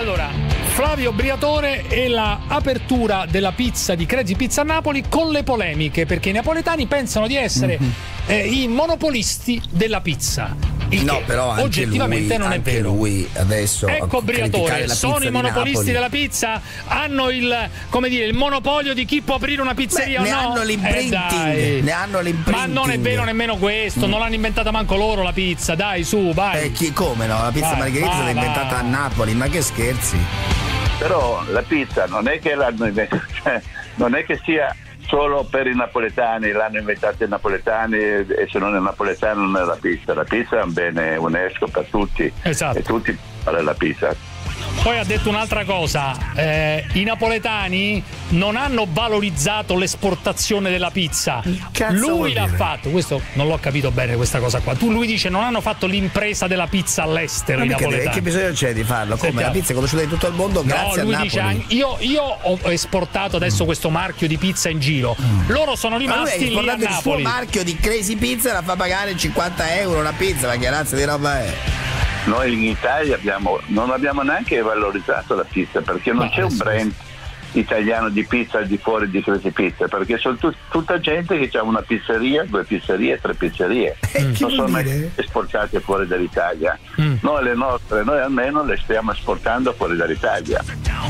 Allora, Flavio Briatore e la apertura della pizza di Crazy Pizza a Napoli con le polemiche, perché i napoletani pensano di essere i monopolisti della pizza. No, però anche oggettivamente lui, non è vero. Lui adesso ecco Briatore, sono i monopolisti della pizza, hanno il, come dire, il monopolio di chi può aprire una pizzeria o no? Hanno l'imprinting, ne hanno l'imprinting. Ma non è vero nemmeno questo, non l'hanno inventata manco loro la pizza, dai su, vai. Come no? La pizza margherita è stata inventata a Napoli, ma che scherzi. Però la pizza non è che l'hanno inventata, cioè, non è che sia solo per i napoletani, l'hanno inventata i napoletani e se non è napoletano non è la pizza. La pizza è un bene UNESCO per tutti, esatto. E tutti fare la pizza. Poi ha detto un'altra cosa, i napoletani non hanno valorizzato l'esportazione della pizza, lui l'ha fatto, questo non l'ho capito bene questa cosa qua, lui dice non hanno fatto l'impresa della pizza all'estero i napoletani. Che bisogno c'è di farlo? Come? La pizza è conosciuta in tutto il mondo grazie a Napoli. Dice io ho esportato adesso questo marchio di pizza in giro, loro sono rimasti lì a Napoli. Il suo marchio di Crazy Pizza la fa pagare 50 euro una pizza, ma che razza di roba è? Noi in Italia non abbiamo neanche valorizzato la pizza, perché non c'è un brand italiano di pizza al di fuori di Crazy Pizza, perché sono tutta gente che ha una pizzeria, 2 pizzerie, 3 pizzerie, non sono mai esportate fuori dall'Italia. Noi le nostre, noi almeno le stiamo esportando fuori dall'Italia.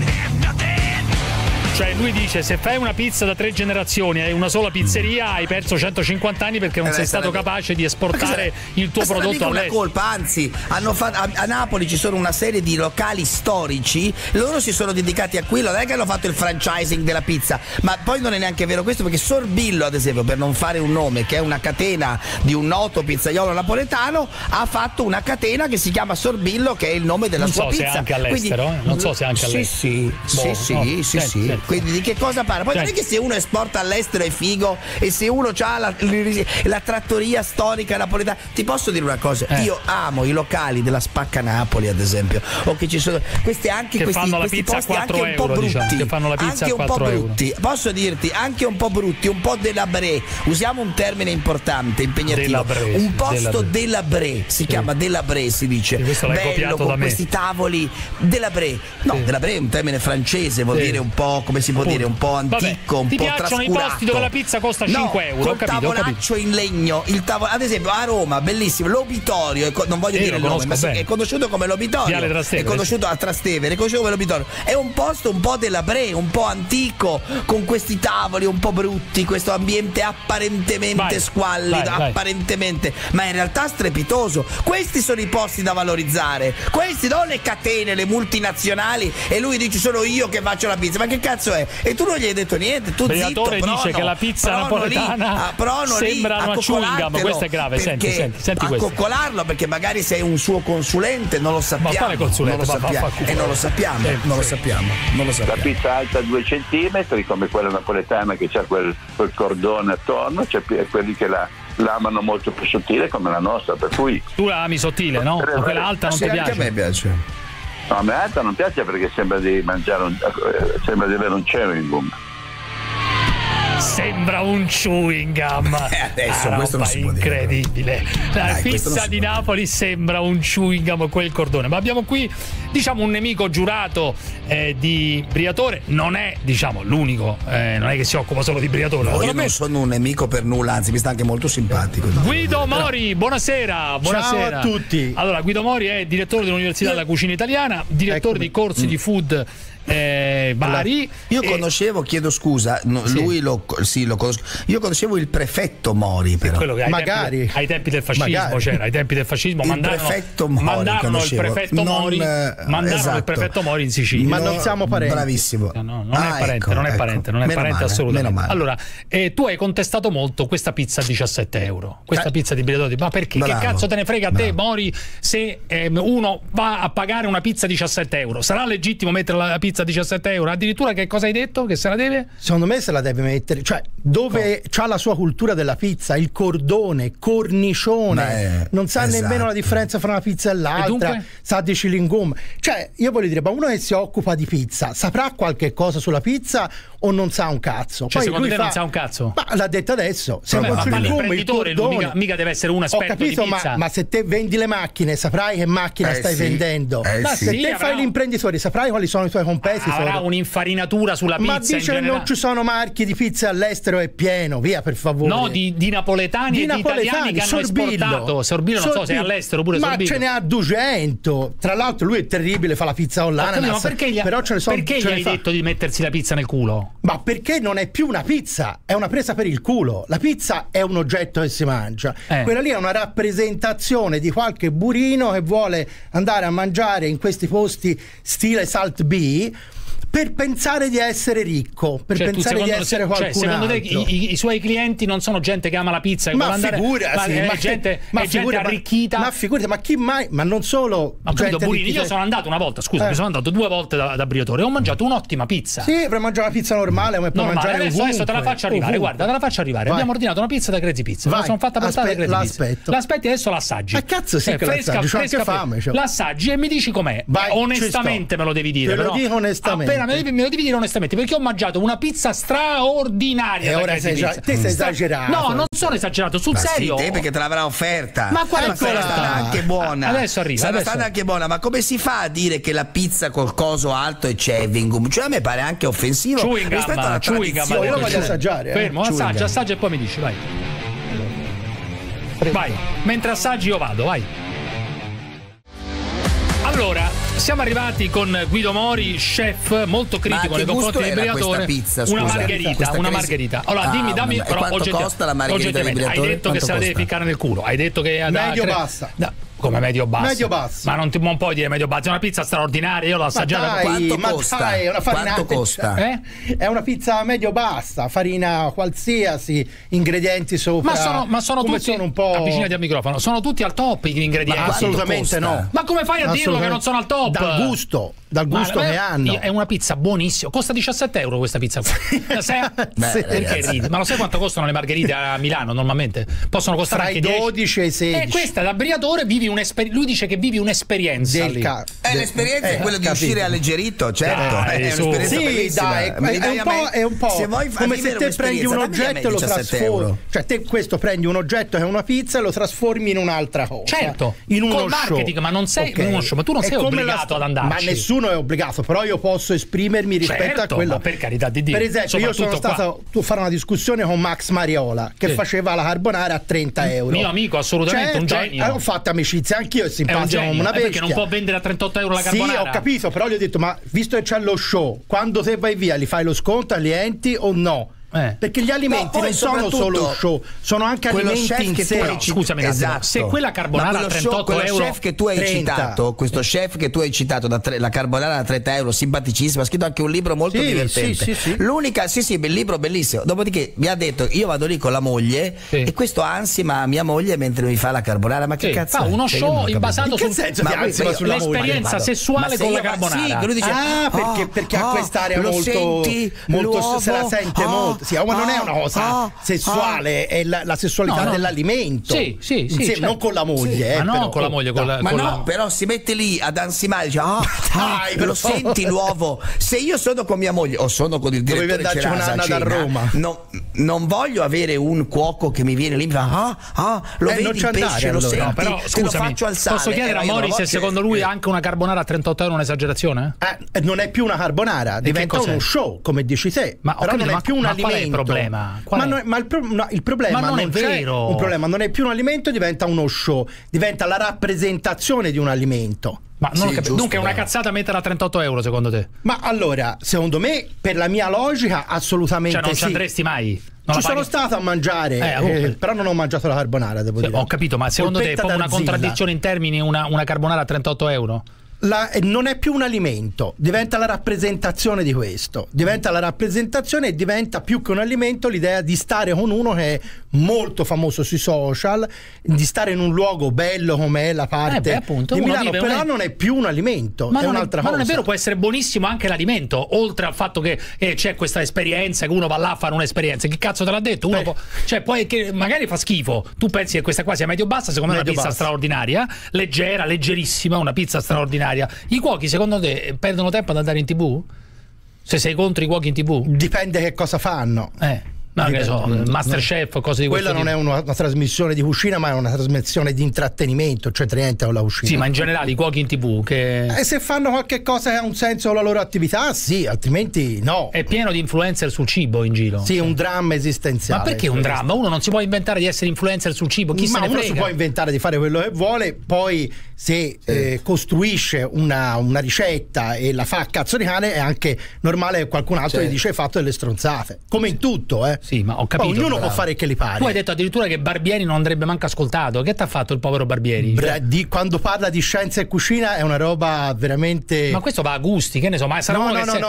Cioè lui dice se fai una pizza da 3 generazioni e una sola pizzeria hai perso 150 anni perché non sei stato capace di esportare il tuo prodotto all'estero. Una colpa, anzi hanno a Napoli ci sono una serie di locali storici, loro si sono dedicati a quello, non è che hanno fatto il franchising della pizza, ma poi non è neanche vero questo, perché Sorbillo ad esempio, per non fare un nome, che è una catena di un noto pizzaiolo napoletano, ha fatto una catena che si chiama Sorbillo, che è il nome della sua pizza. Non so se anche all'estero, non so se anche all'estero. Sì. Quindi di che cosa parla? Poi non è che se uno esporta all'estero è figo e se uno ha la trattoria storica napoletana. Ti posso dire una cosa? Io amo i locali della Spacca Napoli ad esempio, o che ci sono questi fanno la pizza a 4 euro, diciamo, che fanno la pizza a 4 euro. Brutti. Posso dirti anche un po' brutti, un po' delabré, usiamo un termine importante, impegnativo, un posto delabré, si chiama delabré, si dice, bello, con questi tavoli delabré. No, delabré è un termine francese, vuol dire un po', come si può dire, un po' antico, un po' trascurato. Ti piacciono i posti dove la pizza costa 5 euro? Col tavolaccio in legno, ad esempio a Roma, bellissimo, l'Obitorio, non voglio dire il nome, ma è conosciuto come l'Obitorio, è conosciuto a Trastevere, è conosciuto come l'Obitorio, è un posto un po' delabré, un po' antico, con questi tavoli un po' brutti, questo ambiente apparentemente squallido, apparentemente, ma in realtà strepitoso. Questi sono i posti da valorizzare, questi non le catene, le multinazionali, e lui dice sono io che faccio la pizza, ma che cazzo è? E tu non gli hai detto niente, tu Briatore zitto, dice che la pizza napoletana sembra una chewing gum, questo è grave, senti a coccolarlo, perché magari sei un suo consulente, non lo sappiamo. Ma quale consulente? Non lo sappiamo. La pizza alta 2 centimetri come quella napoletana che c'ha quel cordone attorno, c'è quelli che l'amano molto più sottile come la nostra, per cui tu la ami sottile, no? Ma quella alta non ti piace? Anche a me piace. No, a me alta non piace perché sembra di mangiare sembra di avere un chewing gum. Sembra un chewing gum. Adesso questo non si può dire. Incredibile. La pizza di Napoli sembra un chewing gum, quel cordone. Ma abbiamo qui, diciamo, un nemico giurato di Briatore. Non è, diciamo, l'unico. Non è che si occupa solo di Briatore. No, io non sono un nemico per nulla, anzi mi sta anche molto simpatico. Guido Mori, buonasera. Ciao a tutti. Allora, Guido Mori è direttore dell'Università della Cucina Italiana, direttore di corsi di food vari. Io conoscevo, chiedo scusa, lui lo conosco. Io conoscevo il prefetto Mori, però. Quello che ai tempi del fascismo c'era, ai tempi del fascismo mandarono il prefetto Mori in Sicilia. Ma non siamo parenti. Bravissimo. Non è parente assolutamente. Allora, tu hai contestato molto questa pizza a 17 euro, questa pizza di Briatore, ma perché? Che cazzo te ne frega a te, Mori, se uno va a pagare una pizza a 17 euro? Sarà legittimo mettere la pizza pizza a 17 euro. Addirittura che cosa hai detto? Che se la deve? Secondo me se la deve mettere, cioè dove c'ha la sua cultura della pizza, il cordone, cornicione, non sa nemmeno la differenza fra una pizza e l'altra, sa di cilingum. Cioè io voglio dire, ma uno che si occupa di pizza saprà qualche cosa sulla pizza o non sa un cazzo? Cioè, poi secondo lui te non sa un cazzo? Ma l'ha detto adesso, se ma l'imprenditore mica deve essere un esperto di pizza. Ma se te vendi le macchine saprai che macchina stai vendendo. Se te fai l'imprenditore saprai quali sono i tuoi competitor. Avrà un'infarinatura sulla pizza. Ma dice che non ci sono marchi di pizza all'estero, è pieno, via per favore. No, di napoletani e di italiani che hanno esportato. Sorbillo non so se è all'estero pure ma Sorbillo. Ce ne ha 200. Tra l'altro lui è terribile, fa la pizza online. Ma perché gli hai detto di mettersi la pizza nel culo? Ma perché non è più una pizza, è una presa per il culo. La pizza è un oggetto che si mangia. Quella lì è una rappresentazione di qualche burino che vuole andare a mangiare in questi posti stile Salt B per pensare di essere ricco, per pensare di essere qualcun secondo altro. te i suoi clienti non sono gente che ama la pizza, che ma vuole andare, è gente arricchita. Ma figurati, ma chi mai? Ma non solo. Io sono andato una volta, scusa, sono andato 2 volte da Briatore e ho mangiato un'ottima pizza. Sì, per mangiare una pizza normale, come per mangiare adesso te la faccio arrivare, guarda, te la faccio arrivare. Abbiamo ordinato una pizza da Crazy Pizza. La sono fatta portare da Crazy Pizza. L'aspetti, adesso l'assaggi. Ma cazzo, sì, fresca, fame. L'assaggi e mi dici com'è. Onestamente me lo devi dire. Te lo dico onestamente. Appena me lo devi dire onestamente, perché ho mangiato una pizza straordinaria. E ora te sei esagerato. No, non sono esagerato, sul serio. Sì, te perché te l'avrà offerta. Ma quale sarà stata anche buona. Adesso arriva. Sarà stata anche buona, ma come si fa a dire che la pizza col coso alto è chewing gum? Cioè a me pare anche offensivo rispetto alla tradizione. Io lo voglio assaggiare. Fermo, assaggia e poi mi dici, vai. Vai, mentre assaggi io vado, vai. Allora, siamo arrivati con Guido Mori, chef molto critico nei confronti del Briatore. Una margherita. Allora, dammi quanto costa la margherita del Briatore? Hai detto che se la devi ficcare nel culo. Hai detto che medio bassa. Come medio basso? Medio basso. Ma non puoi dire medio basso, è una pizza straordinaria, io l'ho assaggiata. Quanto costa? Quanto costa? È una pizza medio bassa, farina qualsiasi, ingredienti sopra. Ma sono tutti, sono un po'. avvicinati al microfono, sono tutti al top gli ingredienti. Ma assolutamente no. Ma come fai a dirlo che non sono al top? Dal gusto che hanno. È una pizza buonissima, costa 17 euro questa pizza qua. Perché ridi? Ma lo sai quanto costano le margherite a Milano normalmente? Possono costare anche 12 e 16. E questa da Briatore lui dice che vivi un'esperienza lì. L'esperienza è quella di uscire alleggerito, certo. È un'esperienza bellissima. È un po' come se te prendi un oggetto e lo trasformi. Cioè te questo prendi un oggetto che è una pizza e lo trasformi in un'altra cosa. Certo, in uno marketing, show. ma non sei uno show, ma tu non sei obbligato ad andarci. Ma nessuno è obbligato, però io posso esprimermi rispetto a quello. Ma per carità di Dio. Per esempio, io sono stato a fare una discussione con Max Mariola che faceva la carbonara a 30 euro. Mio amico, assolutamente un genio. Ho fatto amicizia anch'io, è simpatico come una bestia. Perché non può vendere a 38 euro la carbonara. Sì, ho capito, però gli ho detto, ma visto che c'è lo show, quando te vai via, li fai lo sconto agli clienti o no? Perché gli alimenti non sono solo show, sono anche alimenti in sé. Scusami, se quella carbonara a 38 euro, chef che tu hai citato, questo chef che tu hai citato, la carbonara a 30 euro, simpaticissima, ha scritto anche un libro molto divertente. L'unica, bel libro, bellissimo. Dopodiché mi ha detto, io vado lì con la moglie e questo ansima mia moglie mentre mi fa la carbonara. Ma che cazzo? Fa uno show basato sull'esperienza sessuale con la carbonara. Sì, lui dice, perché ha quest'area molto, se la sente molto. Sì, ma non è una cosa sessuale, è la sessualità dell'alimento. Sì, non con la moglie. Ma no, con la moglie. Però si mette lì ad ansimare, dice, lo senti l'uovo? Se io sono con mia moglie o sono con il direttore Cerasa a cena, non voglio avere un cuoco che mi viene lì e mi fa, lo vedi il pesce, lo senti, però scusami, posso chiedere a Mori se secondo lui anche una carbonara a 38 euro è un'esagerazione? Non è più una carbonara, diventa uno show, come dici te, però non è più un alimento. Qual è il problema? Il problema non è vero. Un problema non è più un alimento, diventa uno show, diventa la rappresentazione di un alimento. Ma non giusto, dunque è una cazzata metterla a 38 euro secondo te? Ma allora, secondo me, per la mia logica, assolutamente non ci andresti mai? Ci sono stato a mangiare, però non ho mangiato la carbonara, devo dire. Ho capito, ma secondo te è proprio una contraddizione in termini una carbonara a 38 euro? non è più un alimento, diventa la rappresentazione di questo, diventa la rappresentazione e diventa più che un alimento l'idea di stare con uno che è molto famoso sui social, di stare in un luogo bello come è la parte appunto, di Milano, però non è più un alimento, è un'altra cosa. Ma non è vero, può essere buonissimo anche l'alimento, oltre al fatto che c'è questa esperienza, che uno va là a fare un'esperienza. Che cazzo te l'ha detto? Uno poi che magari fa schifo, tu pensi che questa qua sia medio-bassa, secondo me è una pizza straordinaria, leggera, leggerissima, una pizza straordinaria. I cuochi secondo te perdono tempo ad andare in TV? Se sei contro i cuochi in TV? Dipende che cosa fanno. No, che so, Masterchef, cose di questo tipo. Quella non è una trasmissione di cucina, ma è una trasmissione di intrattenimento, cioè niente con la cucina. Sì, ma in generale i cuochi in TV che... se fanno qualche cosa che ha un senso con la loro attività, sì, altrimenti no. È pieno di influencer sul cibo in giro. Sì, un dramma esistenziale. Ma perché un dramma? Uno non si può inventare di essere influencer sul cibo, chi se ne frega? Ma uno si può inventare di fare quello che vuole, poi se costruisce una ricetta e la fa a cazzo di cane, è anche normale che qualcun altro gli dice hai fatto delle stronzate, come in tutto, Sì, ma ho capito. Ognuno può fare che gli pare. Tu hai detto addirittura che Barbieri non andrebbe manco ascoltato. Che t'ha fatto il povero Barbieri? Quando parla di scienza e cucina è una roba veramente. Ma questo va a gusti, che ne so, ma sarà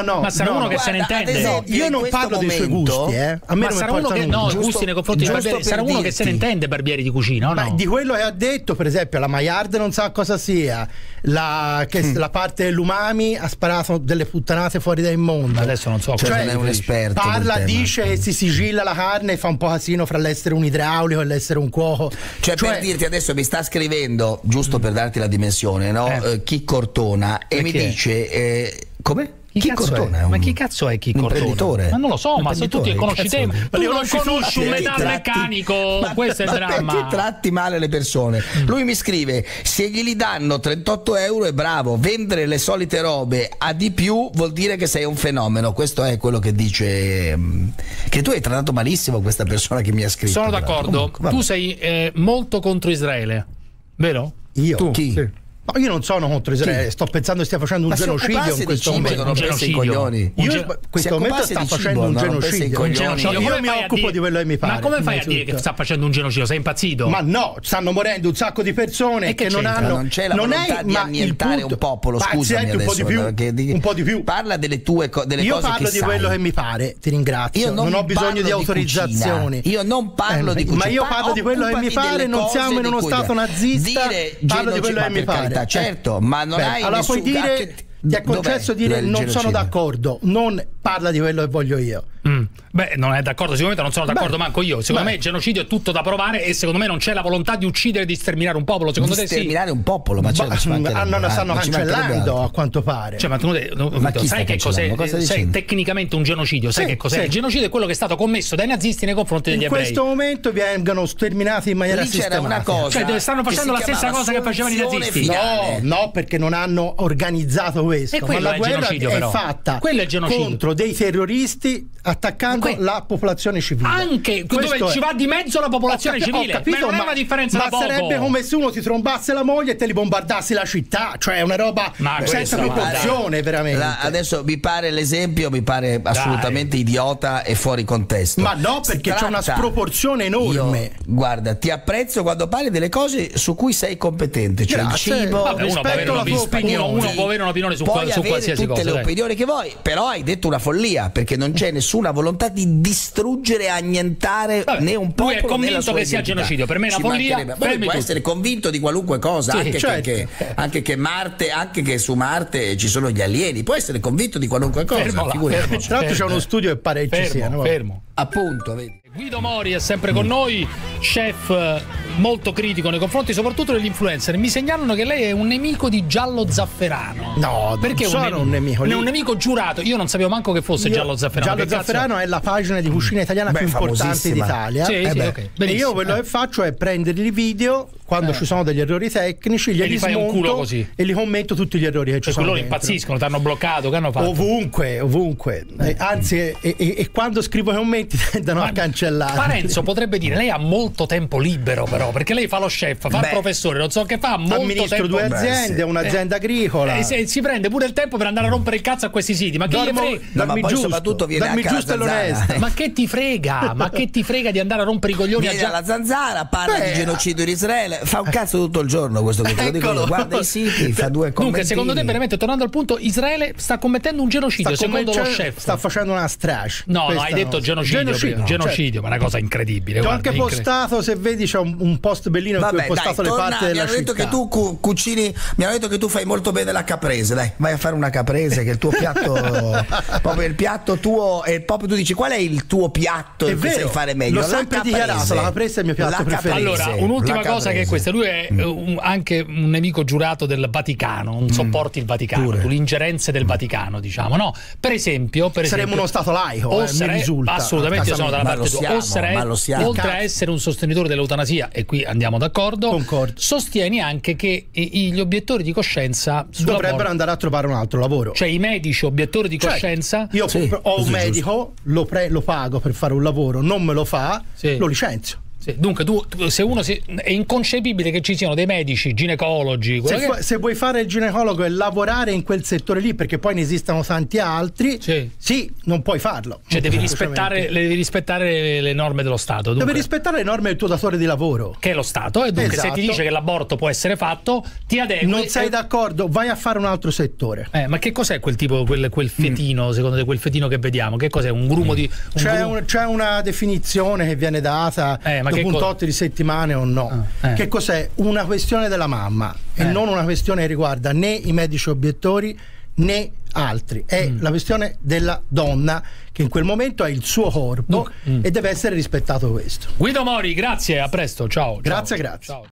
uno che se ne intende. Io non parlo dei suoi gusti, A me ma sarà uno che gusti nei confronti di Barbieri. Sarà uno che se ne intende Barbieri di cucina, o no? Ma di quello che ha detto, per esempio, la Maillard non sa cosa sia, la parte dell'umami ha sparato delle puttanate fuori dal mondo. Adesso non so, non è un esperto. Parla, dice che si sigilla la carne e fa un po' casino fra l'essere un idraulico e l'essere un cuoco. Cioè per dirti, adesso mi sta scrivendo, giusto per darti la dimensione, no? Chi Cortona, e mi dice come? Chi Cortona? Ma chi cazzo è Chi Cortona? Ma non lo so, ma sono tutti conoscitemi. Tu non conosci un metalmeccanico, questo è il dramma. Perché tratti male le persone? Lui mi scrive: se glieli danno 38 euro è bravo, vendere le solite robe a di più vuol dire che sei un fenomeno. Questo è quello che dice, che tu hai trattato malissimo questa persona che mi ha scritto. Sono d'accordo. Tu sei molto contro Israele, vero? Io? Tu? Chi? Sì. No, io non sono contro Israele, sto pensando che stia facendo un genocidio in questo momento. In questo momento sta facendo un genocidio. Io mi occupo di quello che mi pare. Ma come fai a dire che sta facendo un genocidio? Sei impazzito? Ma no, stanno morendo un sacco di persone che non hanno. Non c'è la volontà di annientare un popolo, scusami adesso. Un po' di più. Parla delle tue cose. Io parlo di quello che mi pare, ti ringrazio. Non ho bisogno di autorizzazioni. Io non parlo di cucina. Ma io parlo di quello che mi pare, non siamo in uno stato nazista. Parlo di quello che mi pare. Certo, ma non hai allora puoi dire, ti è concesso dire non sono d'accordo, non parla di quello che voglio io. Beh, non è d'accordo, sicuramente non sono d'accordo manco io. Secondo me il genocidio è tutto da provare e secondo me non c'è la volontà di uccidere, di sterminare un popolo. Secondo te sì? Sterminare un popolo, ma stanno cancellando a quanto pare. Cioè, ma sai che cos'è? Tecnicamente un genocidio, sai che cos'è? Il genocidio è quello che è stato commesso dai nazisti nei confronti degli ebrei. In questo momento vengono sterminati in maniera sistematica. Cioè, stanno facendo la stessa cosa che facevano i nazisti. No, perché non hanno organizzato questo. Ma la guerra è fatta contro dei terroristi attaccando la popolazione civile. Anche dove ci va di mezzo la popolazione civile. Capito, ma non è una differenza da poco. Ma sarebbe come se uno ti trombasse la moglie e te li bombardassi la città, cioè è una roba senza proporzione, veramente. Adesso mi pare l'esempio, mi pare assolutamente idiota e fuori contesto. Ma no, perché c'è una sproporzione enorme. Guarda, ti apprezzo quando parli delle cose su cui sei competente, cioè il cibo, rispetto alla tua opinione. Uno può avere un'opinione su qualsiasi cosa. Tutte le opinioni che vuoi, però hai detto una follia, perché non c'è nessuna volontà di distruggere e annientare né un popolo. Lui è convinto che sia genocidio, per me è una follia. Può essere convinto di qualunque cosa, anche che Marte, anche che su Marte ci sono gli alieni, può essere convinto di qualunque cosa. Tra l'altro c'è uno studio che pare ci sia, fermo. Appunto, vedi. Guido Mori è sempre con noi, chef molto critico nei confronti soprattutto degli influencer. Mi segnalano che lei è un nemico di Giallo Zafferano. No, perché sono un nemico. È un nemico giurato. Io non sapevo manco che fosse Giallo Zafferano. Giallo Zafferano è la pagina di cucina italiana più importante d'Italia. Okay. E io quello che faccio è prendere i video quando ci sono degli errori tecnici, glieli smonto e li commento tutti gli errori che ci sono. Loro impazziscono, ti hanno bloccato, che hanno fatto? Ovunque. Anzi, e quando scrivo i commenti tendono a cancellare. Parenzo potrebbe dire: lei ha molto molto tempo libero, però, perché lei fa lo chef, fa il professore, non so che fa, molto amministro tempo. 2 aziende, un'azienda agricola. Si prende pure il tempo per andare a rompere il cazzo a questi siti. Ma che gli frega? Ma poi soprattutto viene anche giusto e l'onesto. Ma che ti frega? Ma che ti frega di andare a rompere i coglioni viene alla Zanzara, parla di genocidio in Israele, fa un cazzo tutto il giorno questo che te lo dico io. Guarda i siti, fa 2 commenti. Dunque, secondo te, veramente, tornando al punto, Israele sta commettendo un genocidio, secondo lo chef? Sta facendo una strage. No, hai detto genocidio, certo. Ma è una cosa incredibile. Ho anche postato, se vedi c'è un post bellino in cui ho postato le parti della città. Mi hanno detto che tu cucini, mi hanno detto che tu fai molto bene la caprese, dai, vai a fare una caprese, che è il tuo piatto, proprio il piatto tuo, e proprio tu dici qual è il tuo piatto che sai fare meglio? L'ho sempre dichiarato, la caprese è il mio piatto preferito. Allora, un'ultima cosa che è questa, lui è anche un nemico giurato del Vaticano, non sopporti il Vaticano, l'ingerenze del Vaticano, diciamo, no? Per esempio saremmo uno stato laico, mi risulta. Assolutamente, io sono dalla parte tua. Oltre a essere un sostenitore dell'eutanasia, e qui andiamo d'accordo, sostieni anche che gli obiettori di coscienza dovrebbero andare a trovare un altro lavoro. Cioè i medici obiettori di coscienza. Io ho un medico, lo pago per fare un lavoro, non me lo fa, lo licenzio. Dunque se uno è inconcepibile che ci siano dei medici, ginecologi, se vuoi fare il ginecologo e lavorare in quel settore lì, perché poi ne esistono tanti altri, sì, non puoi farlo. Cioè devi rispettare le norme dello Stato. Devi rispettare le norme del tuo datore di lavoro, che è lo Stato, e dunque se ti dice che l'aborto può essere fatto, ti adegui. Non sei d'accordo, vai a fare un altro settore. Ma che cos'è quel tipo, quel fetino, secondo te, quel fetino che vediamo? Che cos'è? Un grumo di c'è una definizione che viene data dopo un tot di settimane o no. Che cos'è? Una questione della mamma e non una questione che riguarda né i medici obiettori né altri. È la questione della donna, che in quel momento ha il suo corpo e deve essere rispettato questo. Guido Mori, grazie, a presto, ciao. Grazie. Ciao.